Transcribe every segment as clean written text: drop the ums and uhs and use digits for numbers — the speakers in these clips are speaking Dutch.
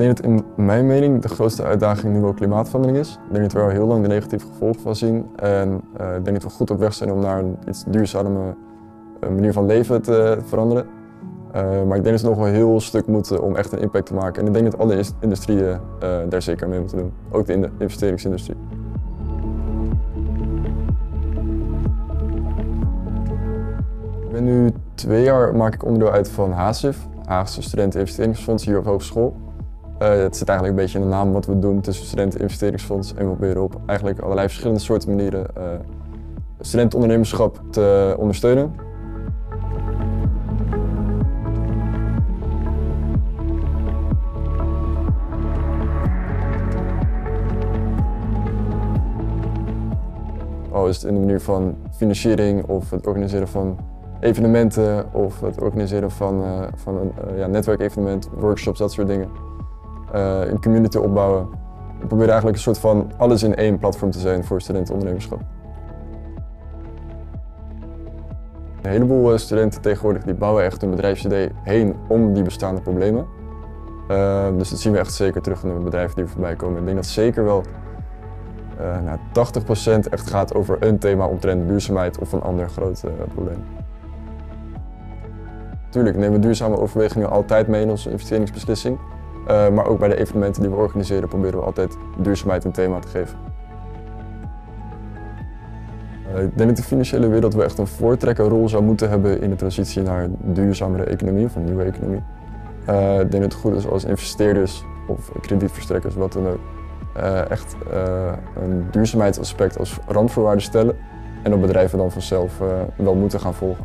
denk dat in mijn mening de grootste uitdaging nu wel klimaatverandering is. Ik denk dat we er al heel lang de negatieve gevolgen van zien. En ik denk dat we goed op weg zijn om naar een iets duurzame manier van leven te veranderen. Maar ik denk dat we nog wel een heel stuk moeten om echt een impact te maken. En ik denk dat alle industrieën daar zeker mee moeten doen. Ook de investeringsindustrie. Ik ben nu 2 jaar maak ik onderdeel uit van HASIF, Haagse Studenten Investeringsfonds hier op hogeschool. Het zit eigenlijk een beetje in de naam wat we doen tussen Studenten Investeringsfonds en we proberen op eigenlijk allerlei verschillende soorten manieren studentenondernemerschap te ondersteunen. Al is het in de manier van financiering of het organiseren van evenementen of het organiseren van een netwerkevenement, workshops, dat soort dingen. Een community opbouwen. We proberen eigenlijk een soort van alles in één platform te zijn voor studentenondernemerschap. Een heleboel studenten tegenwoordig die bouwen echt een bedrijfsidee heen om die bestaande problemen. Dus dat zien we echt zeker terug in de bedrijven die er voorbij komen. Ik denk dat zeker wel 80% echt gaat over een thema omtrent duurzaamheid of een ander groot probleem. Natuurlijk nemen we duurzame overwegingen altijd mee in onze investeringsbeslissing. Maar ook bij de evenementen die we organiseren proberen we altijd duurzaamheid een thema te geven. Ik denk dat de financiële wereld wel echt een voortrekkerrol zou moeten hebben in de transitie naar een duurzamere economie of een nieuwe economie. Ik denk dat het goed is als investeerders of kredietverstrekkers, wat dan ook, echt een duurzaamheidsaspect als randvoorwaarde stellen en dat bedrijven dan vanzelf wel moeten gaan volgen.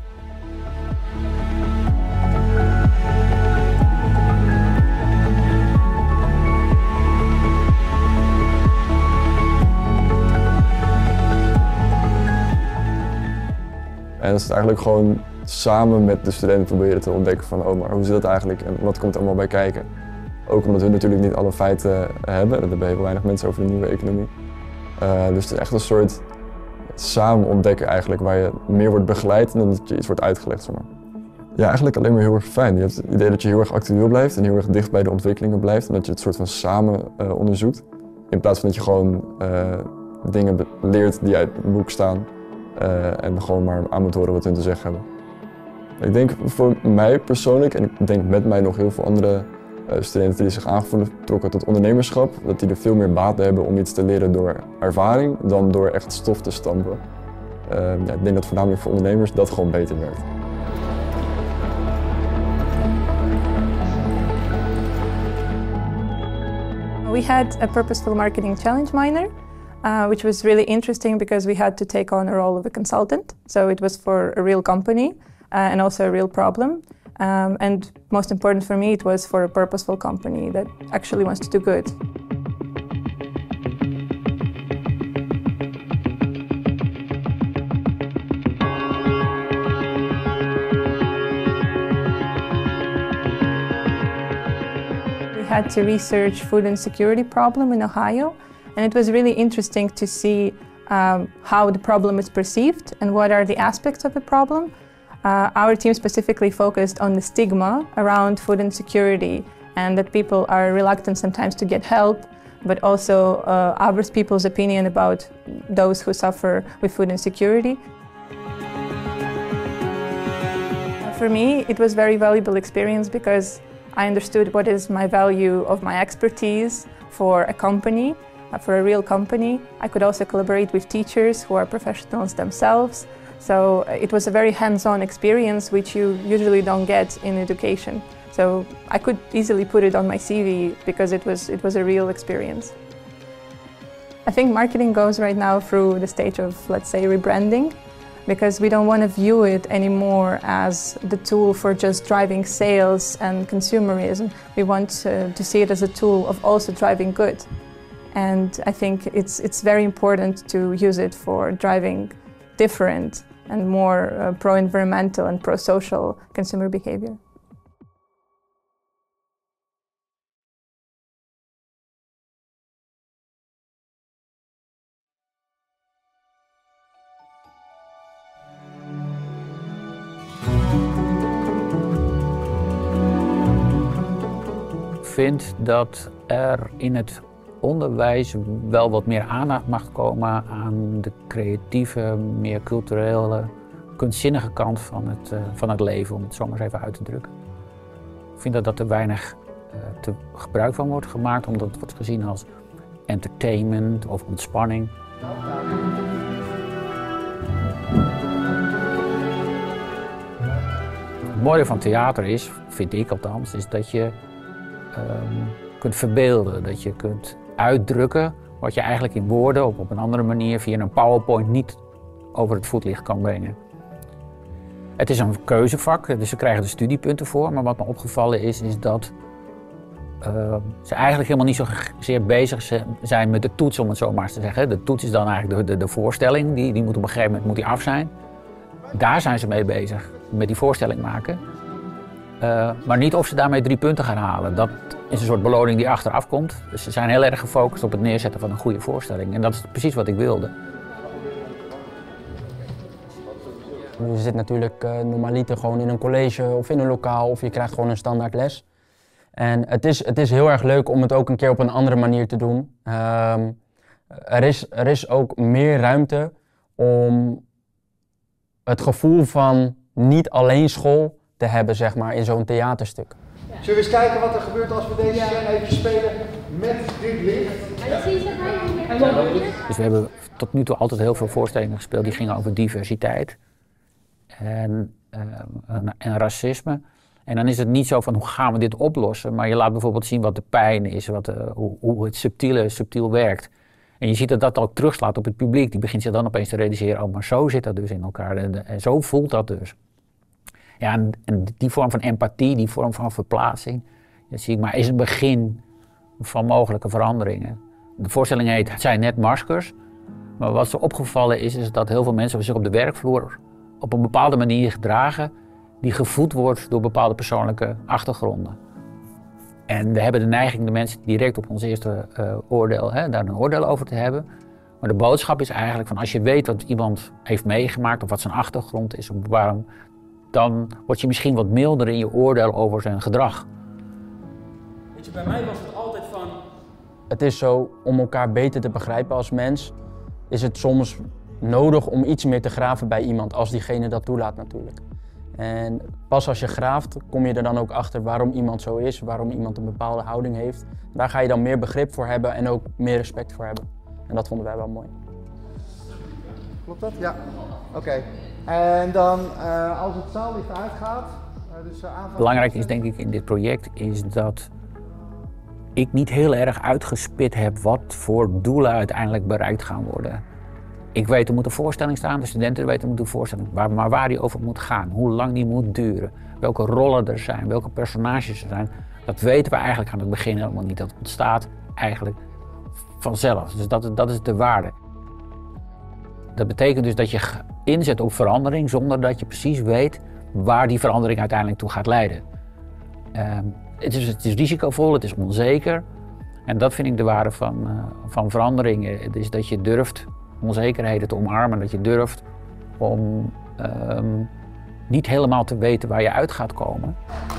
En dat is het eigenlijk gewoon samen met de studenten proberen te ontdekken van oh, maar hoe zit dat eigenlijk en wat komt er allemaal bij kijken. Ook omdat we natuurlijk niet alle feiten hebben, dat hebben heel weinig mensen over de nieuwe economie. Dus het is echt een soort samen ontdekken eigenlijk, waar je meer wordt begeleid dan dat je iets wordt uitgelegd. Zeg maar. Ja, eigenlijk alleen maar heel erg fijn. Je hebt het idee dat je heel erg actueel blijft en heel erg dicht bij de ontwikkelingen blijft en dat je het soort van samen onderzoekt. In plaats van dat je gewoon dingen leert die uit het boek staan. En gewoon maar aan moet horen wat hun te zeggen hebben. Ik denk voor mij persoonlijk, en ik denk met mij nog heel veel andere studenten die zich aangevoelen trokken tot ondernemerschap, dat die er veel meer baat bij hebben om iets te leren door ervaring dan door echt stof te stampen. Ik denk dat voornamelijk voor ondernemers dat gewoon beter werkt. We had a purposeful marketing challenge minor. Which was really interesting because we had to take on a role of a consultant. So it was for a real company and also a real problem. And most important for me, it was for a purposeful company that actually wants to do good. We had to research food insecurity problem in Ohio. And it was really interesting to see how the problem is perceived and what are the aspects of the problem. Our team specifically focused on the stigma around food insecurity and that people are reluctant sometimes to get help, but also others people's opinion about those who suffer with food insecurity. For me, it was a very valuable experience because I understood what is my value of my expertise for a company. For a real company. I could also collaborate with teachers who are professionals themselves. So it was a very hands-on experience which you usually don't get in education. So I could easily put it on my CV because it was a real experience. I think marketing goes right now through the stage of, let's say, rebranding, because we don't want to view it anymore as the tool for just driving sales and consumerism. We want to see it as a tool of also driving good. And I think it's very important to use it for driving different and more pro-environmental and pro-social consumer behavior. vind dat er in het onderwijs wel wat meer aandacht mag komen aan de creatieve, meer culturele, kunstzinnige kant van het leven, om het zo maar eens even uit te drukken. Ik vind dat er weinig gebruik van wordt gemaakt, omdat het wordt gezien als entertainment of ontspanning. Het mooie van theater is, vind ik althans, is dat je kunt verbeelden, dat je kunt uitdrukken wat je eigenlijk in woorden of op een andere manier via een PowerPoint niet over het voetlicht kan brengen. Het is een keuzevak, dus ze krijgen er studiepunten voor, maar wat me opgevallen is dat ze eigenlijk helemaal niet zozeer bezig zijn met de toets, om het zo maar eens te zeggen. De toets is dan eigenlijk de voorstelling, die moet op een gegeven moment af zijn. Daar zijn ze mee bezig, met die voorstelling maken. Maar niet of ze daarmee 3 punten gaan halen. Dat is een soort beloning die achteraf komt. Dus ze zijn heel erg gefocust op het neerzetten van een goede voorstelling. En dat is precies wat ik wilde. Je zit natuurlijk normaliter gewoon in een college of in een lokaal of je krijgt gewoon een standaard les. En het is heel erg leuk om het ook een keer op een andere manier te doen. Er is ook meer ruimte om het gevoel van niet alleen school te hebben, zeg maar, in zo'n theaterstuk. Zullen we eens kijken wat er gebeurt als we deze scène even spelen met dit licht? Dus we hebben tot nu toe altijd heel veel voorstellingen gespeeld die gingen over diversiteit en racisme. En dan is het niet zo van hoe gaan we dit oplossen, maar je laat bijvoorbeeld zien wat de pijn is, hoe het subtiel werkt. En je ziet dat dat ook terugslaat op het publiek. Die begint zich dan opeens te realiseren, oh, maar zo zit dat dus in elkaar en zo voelt dat dus. Ja, en die vorm van empathie, die vorm van verplaatsing, dat zie ik maar, is het begin van mogelijke veranderingen. De voorstelling heet Het zijn net maskers, maar wat zo opgevallen is dat heel veel mensen zich op de werkvloer op een bepaalde manier gedragen die gevoed wordt door bepaalde persoonlijke achtergronden. En we hebben de neiging de mensen direct op ons eerste oordeel, daar een oordeel over te hebben. Maar de boodschap is eigenlijk van als je weet wat iemand heeft meegemaakt of wat zijn achtergrond is, of waarom, dan word je misschien wat milder in je oordeel over zijn gedrag. Weet je, bij mij was het altijd van... Het is zo, om elkaar beter te begrijpen als mens, is het soms nodig om iets meer te graven bij iemand, als diegene dat toelaat natuurlijk. En pas als je graaft, kom je er dan ook achter waarom iemand zo is, waarom iemand een bepaalde houding heeft. Daar ga je dan meer begrip voor hebben en ook meer respect voor hebben. En dat vonden wij wel mooi. Klopt dat? Ja. Oké. En dan als het zaallicht uitgaat, Belangrijk is denk ik in dit project is dat ik niet heel erg uitgespit heb wat voor doelen uiteindelijk bereikt gaan worden. Ik weet er moet een voorstelling staan, de studenten weten er moet een voorstelling, maar waar die over moet gaan, hoe lang die moet duren, welke rollen er zijn, welke personages er zijn, dat weten we eigenlijk aan het begin helemaal niet. Dat ontstaat eigenlijk vanzelf, dus dat is de waarde. Dat betekent dus dat je inzet op verandering zonder dat je precies weet waar die verandering uiteindelijk toe gaat leiden. Het is risicovol, het is onzeker en dat vind ik de waarde van veranderingen. Het is dat je durft onzekerheden te omarmen, dat je durft om niet helemaal te weten waar je uit gaat komen.